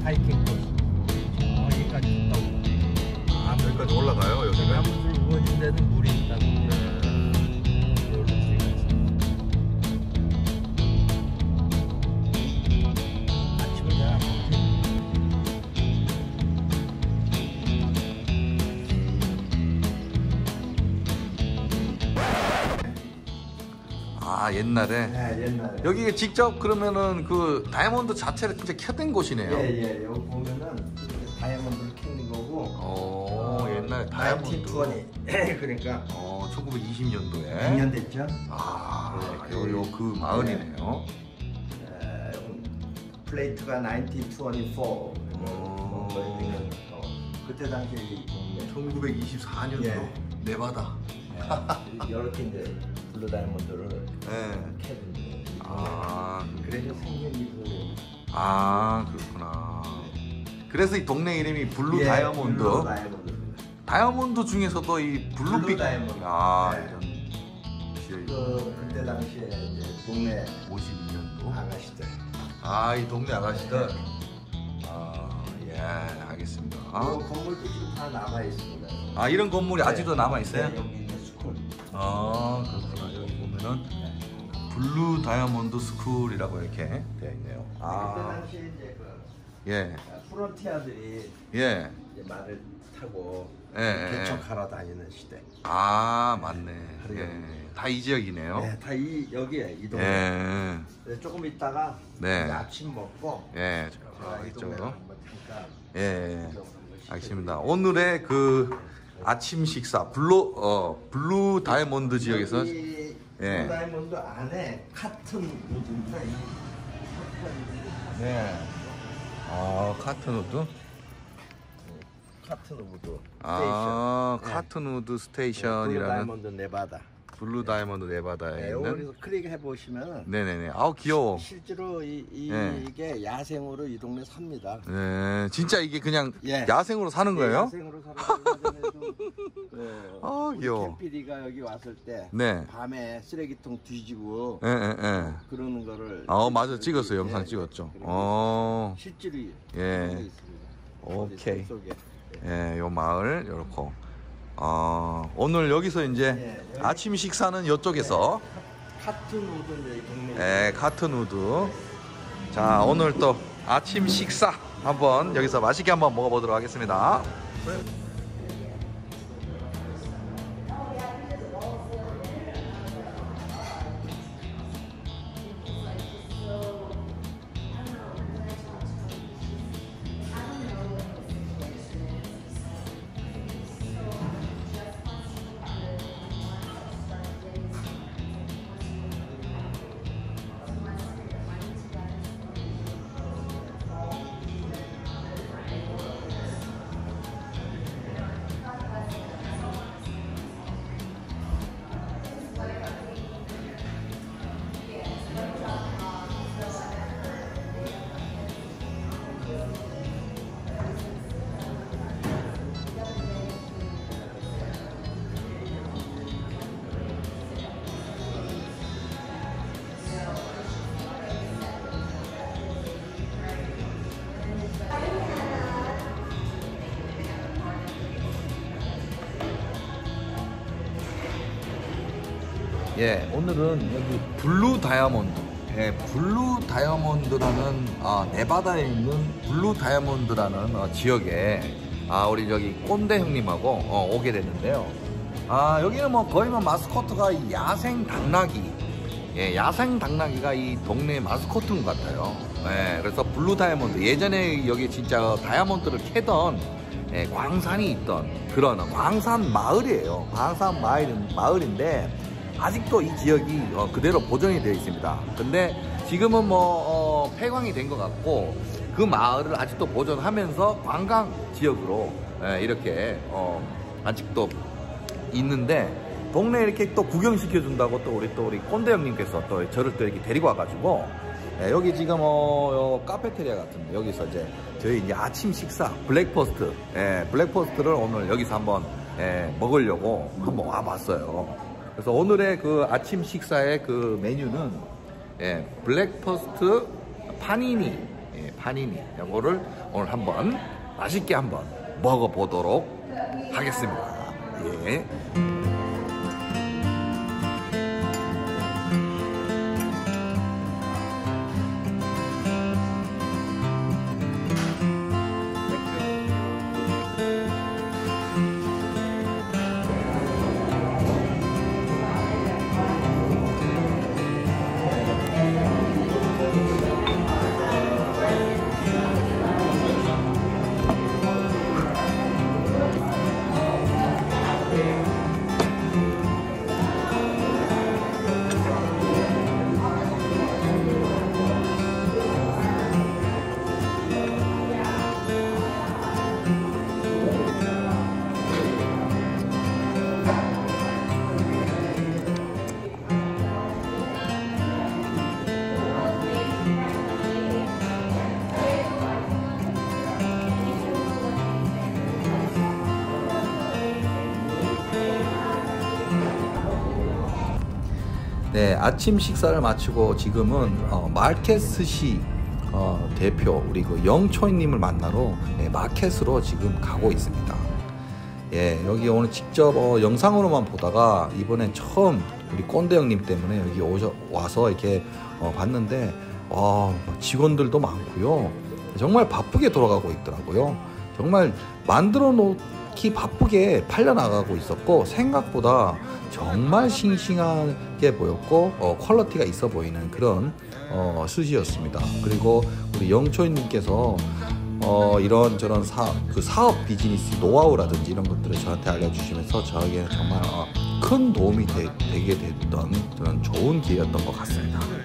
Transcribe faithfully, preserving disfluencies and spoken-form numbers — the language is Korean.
하이킹 코스. 여기까지 있다고. 아, 여기까지 올라가요, 여기가? 나무들 우거진 데는 물이 있다고. 네. 아침을 잘 안 먹지. 아, 옛날에? 네, 옛날에. 여기 직접 그러면은 그 다이아몬드 자체를 진짜 켜댄 곳이네요. 예, 예. 여기 보면은 다이아몬드를 캐는 거고. 오, 옛날 다이아몬드. 나인틴 그러니까 어, 천구백이십 년도에. 백 년 됐죠? 아, 네, 요, 요 그 마을이네요. 에, 플레이트가 나인틴 이십사. 오. 그때 당시에 이 동네 천구백이십사 년도 예. 네바다. 예, 이렇게 이제 블루 다이아몬드를 네. 캐는데. 아, 그래서 생긴 이 아, 그렇구나. 그래서 이 동네 이름이 블루 예, 다이아몬드. 블루 다이아몬드입니다. 다이아몬드 중에서도 이 블루빛. 블루 다이아몬드. 아, 네. 이런 지역이. 그 그때 당시에 이제 동네 오십이 년도. 아가씨들. 아, 이 동네 아가씨들. 아, 예, 알겠습니다. 아, 건물도 지금 다 남아 있습니다. 아, 이런 건물이 아직도 남아 있어요? 네, 여기 있는 스쿨. 아, 그렇구나. 여기 보면은 블루 다이아몬드 스쿨이라고 이렇게 되어 있네요. 그때 아, 당시에 이제 그 예, 프론티아들이 예, 이제 말을 타고 예, 예. 개척하러 다니는 시대. 아, 맞네. 그래요. 예, 다 이 지역이네요. 네, 다 이 여기에 이 동네. 예, 네, 조금 있다가 네. 이제 아침 먹고 예, 제가 저, 이 이쪽으로. 동네를 한번 잠깐 예, 구경 한번 알겠습니다. 오늘의 그 아침 식사 블루 어 블루 다이아몬드 지역에서 이 예. 블루 다이아몬드 안에 카튼 우드입니다. 이 네. 아, 카튼우드? 카튼 우드 아, 스테이션. 카튼우드 블루 스테이션이라는 다이아몬드 네바다. 블루 다이아몬드 네바다에 네, 있는. 여기서 클릭해 보시면 네네네. 아우, 귀여워. 실제로 이, 이 네. 이게 야생으로 이 동네 삽니다. 네, 진짜 이게 그냥 예. 야생으로 사는 네, 거예요? 야생으로 살아가면서도 네, 아, 우리 귀여워. 캠피디가 여기 왔을 때 네. 밤에 쓰레기통 뒤지고 예, 예, 예. 그러는 거를 어, 맞아. 찍었어요. 영상 예, 찍었죠. 그리고 어, 실제로 예. 그런 게 있습니다. 오케이. 속에. 예, 요 마을, 요렇고. 어, 오늘 여기서 이제 예, 여기- 아침 식사는 이쪽에서. 카튼 우드 이 동네. 예, 카튼우드. 자, 오늘 또 아침 식사 한번 여기서 맛있게 한번 먹어보도록 하겠습니다. 예, 오늘은 여기 블루 다이아몬드, 예, 블루 다이아몬드라는 아, 네바다에 있는 블루 다이아몬드라는 어, 지역에 아, 우리 저기 꼰대 형님하고 어, 오게 됐는데요. 아, 여기는 뭐 거의 뭐 마스코트가 이 야생 당나귀, 예, 야생 당나귀가 이 동네 마스코트인 것 같아요. 예, 그래서 블루 다이아몬드, 예전에 여기 진짜 다이아몬드를 캐던 예, 광산이 있던 그런 광산 마을이에요. 광산 마을, 마을인데 아직도 이 지역이 어, 그대로 보존이 되어 있습니다. 근데 지금은 뭐 어, 폐광이 된 것 같고 그 마을을 아직도 보존하면서 관광 지역으로 예, 이렇게 어, 아직도 있는데 동네 이렇게 또 구경시켜 준다고 또 우리 또 우리 꼰대 형님께서 또 저를 또 이렇게 데리고 와가지고 예, 여기 지금 어, 카페테리아 같은데 여기서 이제 저희 이제 아침 식사 블랙퍼스트 예, 블랙퍼스트를 오늘 여기서 한번 예, 먹으려고 한번 와봤어요. 그래서 오늘의 그 아침 식사의 그 메뉴는 예, 블랙퍼스트 파니니 예, 파니니 이거를 오늘 한번 맛있게 한번 먹어보도록 하겠습니다. 예. 네, 아침 식사를 마치고 지금은 어, 마켓스시 어, 대표 우리 그 영초이님을 만나러 네, 마켓으로 지금 가고 있습니다. 예, 여기 오늘 직접 어, 영상으로만 보다가 이번엔 처음 우리 꼰대 형님 때문에 여기 오셔 와서 이렇게 어, 봤는데 와, 직원들도 많고요. 정말 바쁘게 돌아가고 있더라고요. 정말 만들어 놓기 바쁘게 팔려 나가고 있었고 생각보다 정말 싱싱하게 보였고 어, 퀄리티가 있어 보이는 그런 어, 스시였습니다. 그리고 우리 영초이님께서 어, 이런 저런 사, 그 사업 비즈니스 노하우라든지 이런 것들을 저한테 알려주시면서 저에게 정말 어, 큰 도움이 되, 되게 됐던 그런 좋은 기회였던 것 같습니다.